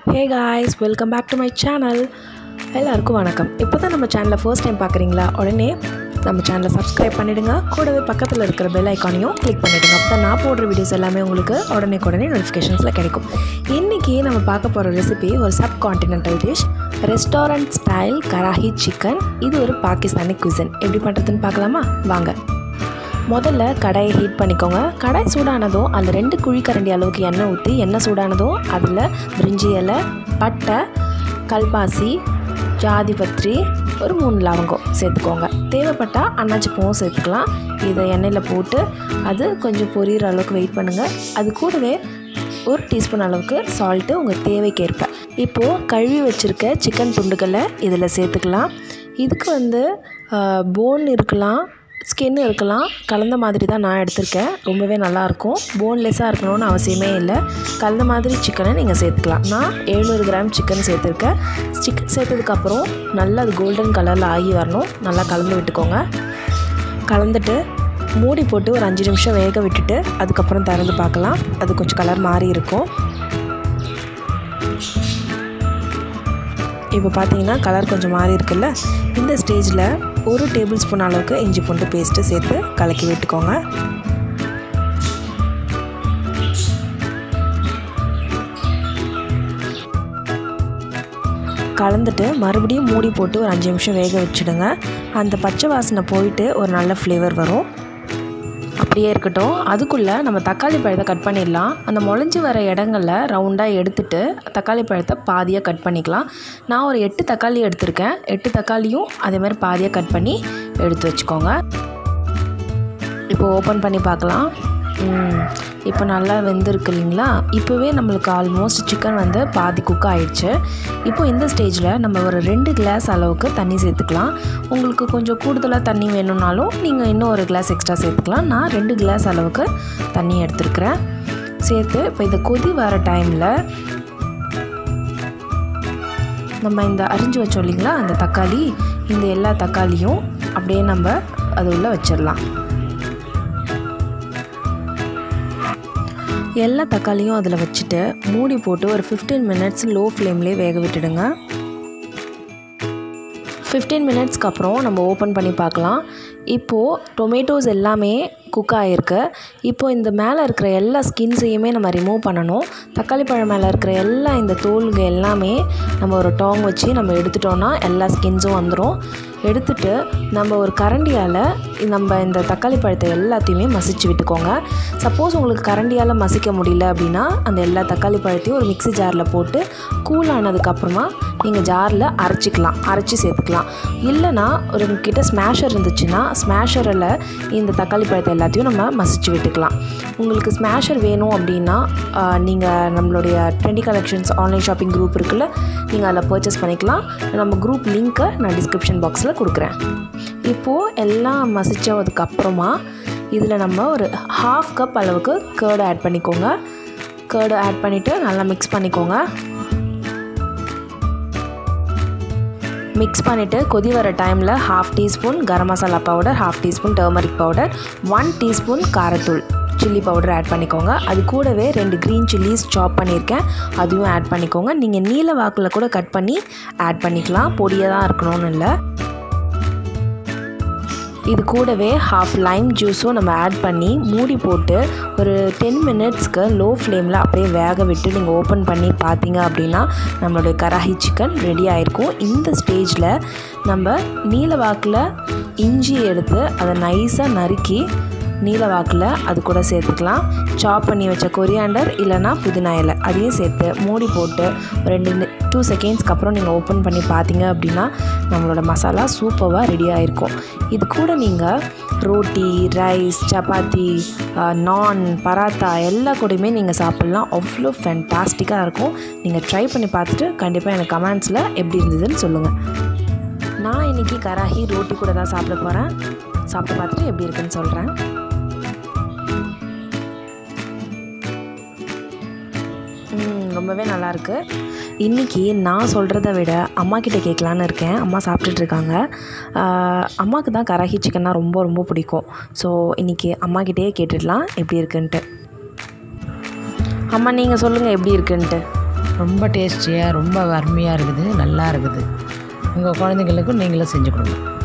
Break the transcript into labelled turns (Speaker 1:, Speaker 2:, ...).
Speaker 1: Hey guys, welcome back to my channel. எல்லாருக்கும் வணக்கம். இப்போதான் நம்ம சேனலை ஃபர்ஸ்ட் டைம் பார்க்குறீங்களா? உடனே நம்ம சேனலை சப்ஸ்கிரைப் பண்ணிடுங்க. கூடவே பக்கத்தில் இருக்கிற பெல் ஐக்கானையும் கிளிக் பண்ணிடுங்க. அப்போ தான் நான் போடுற வீடியோஸ் எல்லாமே உங்களுக்கு உடனே நோட்டிஃபிகேஷன்ஸில் கிடைக்கும். இன்றைக்கி நம்ம பார்க்க போகிற ரெசிபி ஒரு subcontinental dish, restaurant style karahi chicken. இது ஒரு பாகிஸ்தானி குசின். எப்படி பண்ணுறதுன்னு பார்க்கலாமா? வாங்க. முதல்ல கடாயை ஹீட் பண்ணிக்கோங்க. கடாய் சூடானதும் அதில் 2 குழிக்கரண்டி அளவுக்கு எண்ணெய் ஊற்றி, எண்ணெய் சூடானதும் அதில் பிரிஞ்சி இலை, பட்டை, கல்பாசி, ஜாதிபத்ரி, ஒரு 3 லவங்கம் சேர்த்துக்கோங்க. தேவைப்பட்டால் அன்னாச்சி பூவும் சேர்த்துக்கலாம். இதை எண்ணெயில் போட்டு அது கொஞ்சம் பொரியிற அளவுக்கு வெயிட் பண்ணுங்கள். அது கூடவே 1 டீஸ்பூன் அளவுக்கு சால்ட்டு உங்கள் தேவைக்கேற்ப. இப்போது கழுவி வச்சுருக்க சிக்கன் துண்டுகளை இதில் சேர்த்துக்கலாம். இதுக்கு போன் இருக்கலாம், ஸ்கின் இருக்கலாம், கலந்த மாதிரி தான் நான் எடுத்திருக்கேன். ரொம்பவே நல்லாயிருக்கும். போன்லெஸ்ஸாக இருக்கணும்னு அவசியமே இல்லை. கலந்த மாதிரி சிக்கனை நீங்கள் சேர்த்துக்கலாம். நான் 700 கிராம் சிக்கன் சேர்த்துருக்கேன். சிக்கன் சேர்த்ததுக்கப்புறம் நல்லா அது கோல்டன் கலரில் ஆகி வரணும். நல்லா கலந்து விட்டுக்கோங்க. கலந்துட்டு மூடி போட்டு ஒரு 5 நிமிஷம் வேக விட்டுட்டு அதுக்கப்புறம் திறந்து பார்க்கலாம். அது கொஞ்சம் கலர் மாறி இருக்கும். இப்போ பார்த்தீங்கன்னா கலர் கொஞ்சம் மாறி இருக்குல்ல. இந்த ஸ்டேஜில் 1 டேபிள் ஸ்பூன் அளவுக்கு இஞ்சி பூண்டு பேஸ்ட்டு சேர்த்து கலக்கி விட்டுக்கோங்க. கலந்துட்டு மறுபடியும் மூடி போட்டு ஒரு 5 நிமிஷம் வேக வச்சுடுங்க. அந்த பச்சை வாசனை போயிட்டு ஒரு நல்ல ஃப்ளேவர் வரும். அப்படியே இருக்கட்டும். அதுக்குள்ளே நம்ம தக்காளி பழத்தை கட் பண்ணிடலாம். அந்த முளைஞ்சி வர இடங்களில் ரவுண்டாக எடுத்துகிட்டு தக்காளி பழத்தை பாதியாக கட் பண்ணிக்கலாம். நான் ஒரு 8 தக்காளி எடுத்திருக்கேன். 8 தக்காளியும் அதேமாதிரி பாதியாக கட் பண்ணி எடுத்து வச்சுக்கோங்க. இப்போ ஓப்பன் பண்ணி பார்க்கலாம். இப்போ நல்லா வெந்திருக்கு இல்லைங்களா? இப்போவே நம்மளுக்கு ஆல்மோஸ்ட் சிக்கன் பாதி குக் ஆகிடுச்சு. இப்போ இந்த ஸ்டேஜில் நம்ம ஒரு 2 கிளாஸ் அளவுக்கு தண்ணி சேர்த்துக்கலாம். உங்களுக்கு கொஞ்சம் கூடுதலாக தண்ணி வேணும்னாலும் நீங்கள் இன்னும் 1 கிளாஸ் எக்ஸ்ட்ரா சேர்த்துக்கலாம். நான் 2 கிளாஸ் அளவுக்கு தண்ணி எடுத்துருக்கிறேன். சேர்த்து இப்போ இந்த கொதி வர டைமில் நம்ம இந்த அரிஞ்சு வச்சோம் இல்லைங்களா அந்த தக்காளி, இந்த எல்லா தக்காளியும் அப்படியே நம்ம அது உள்ளே வச்சிடலாம். எல்லா தக்காளியும் அதில் வச்சுட்டு மூடி போட்டு ஒரு 15 மினிட்ஸ் லோ ஃப்ளேம்லேயே வேக விட்டுடுங்க. 15 மினிட்ஸ்க்கு அப்புறம் நம்ம ஓப்பன் பண்ணி பார்க்கலாம். இப்போது டொமேட்டோஸ் எல்லாமே குக் ஆகிருக்கு. இப்போது இந்த மேலே இருக்கிற எல்லா ஸ்கின்ஸையுமே நம்ம ரிமூவ் பண்ணணும். தக்காளி பழம் மேலே இருக்கிற எல்லா இந்த தோல்கள் எல்லாமே நம்ம ஒரு டாங் வச்சு நம்ம எடுத்துட்டோன்னா எல்லா ஸ்கின்ஸும் வந்துடும். எடுத்துட்டு நம்ம ஒரு கரண்டியால் நம்ம இந்த தக்காளி பழத்தை எல்லாத்தையுமே மசிச்சு விட்டுக்கோங்க. சப்போஸ் உங்களுக்கு கரண்டியால் மசிக்க முடியல அப்படின்னா அந்த எல்லா தக்காளி பழத்தையும் ஒரு மிக்ஸி ஜாரில் போட்டு கூல் ஆனதுக்கப்புறமா நீங்கள் ஜாரில் அரைச்சி சேர்த்துக்கலாம். இல்லைனா ஒரு கிட்ட ஸ்மேஷர் இருந்துச்சுன்னா ஸ்மேஷரில் இந்த தக்காளி பழத்தை எல்லாத்தையும் நம்ம மசிச்சு விட்டுக்கலாம். உங்களுக்கு ஸ்மேஷர் வேணும் அப்படின்னா நீங்கள் நம்மளுடைய trendy collections online shopping group இருக்குல்ல, நீங்கள் அதில் பர்ச்சேஸ் பண்ணிக்கலாம். நம்ம குரூப் லிங்க்கை நான் டிஸ்கிரிப்ஷன் பாக்ஸில் கொடுக்குறேன். இப்போது எல்லாம் மசிச்சதுக்கப்புறமா இதில் நம்ம ஒரு 1/2 கப் அளவுக்கு கர்டு ஆட் பண்ணிக்கோங்க. கர்டு ஆட் பண்ணிவிட்டு நல்லா மிக்ஸ் பண்ணிக்கோங்க. மிக்ஸ் பண்ணிவிட்டு கொதி வர டைமில் 1/2 teaspoon garam masala powder, 1/2 teaspoon turmeric powder, 1 teaspoon காரத்தூள் சில்லி பவுடர் ஆட் பண்ணிக்கோங்க. அது கூடவே 2 க்ரீன் சில்லிஸ் சாப் பண்ணியிருக்கேன், அதுவும் ஆட் பண்ணிக்கோங்க. நீங்கள் நீல வாக்கில் கூட கட் பண்ணி ஆட் பண்ணிக்கலாம், பொடியாக தான் இருக்கணும்னு இல்லை. இது கூடவே 1/2 லைம் ஜூஸும் நம்ம ஆட் பண்ணி மூடி போட்டு ஒரு 10 மினிட்ஸ்க்கு லோ ஃப்ளேமில் அப்படியே வேக விட்டு நீங்கள் ஓப்பன் பண்ணி பார்த்தீங்க அப்படின்னா நம்மளுடைய கராஹி சிக்கன் ரெடி ஆகிருக்கும். இந்த ஸ்டேஜில் நம்ம நீல வாக்கில் இஞ்சி எடுத்து அதை நைஸாக நறுக்கி நீல வாக்கில் அது கூட சேர்த்துக்கலாம். சாப் பண்ணி வச்ச கொரியாண்டர் இல்லைனா புதினா இலை அதையும் சேர்த்து மூடி போட்டு 2 செகண்ட்ஸ்க்கு அப்புறம் நீங்கள் ஓப்பன் பண்ணி பார்த்தீங்க அப்படின்னா நம்மளோட மசாலா சூப்பராக ரெடி ஆகிருக்கும். இது கூட நீங்கள் ரோட்டி, ரைஸ், சப்பாத்தி, நான், பராத்தா எல்லா கூடயுமே நீங்கள் சாப்பிட்லாம். அவ்வளோ ஃபேன்டாஸ்டிக்காக இருக்கும். நீங்கள் ட்ரை பண்ணி பார்த்துட்டு கண்டிப்பாக எனக்கு கமெண்ட்ஸில் எப்படி இருந்ததுன்னு சொல்லுங்கள். நான் இன்றைக்கி கராஹி ரோட்டி கூட தான் சாப்பிட போகிறேன். சாப்பிட்டு பார்த்துட்டு எப்படி இருக்குன்னு சொல்கிறேன். ரொம்பவே நல்லாயிருக்கு. இன்றைக்கி நான் சொல்கிறத விட அம்மாக்கிட்ட கேட்கலான்னு இருக்கேன். அம்மா சாப்பிட்டுட்ருக்காங்க. அம்மாவுக்கு தான் கராஹி சிக்கன்னா ரொம்ப ரொம்ப பிடிக்கும். ஸோ இன்றைக்கி அம்மாக்கிட்டே கேட்டுடலாம் எப்படி இருக்குன்ட்டு. அம்மா நீங்கள் சொல்லுங்கள் எப்படி இருக்குன்ட்டு.
Speaker 2: ரொம்ப டேஸ்டியாக ரொம்ப அருமையாக இருக்குது, நல்லா இருக்குது. உங்கள் குழந்தைங்களுக்கும் நீங்களும் செஞ்சு கொடுங்க.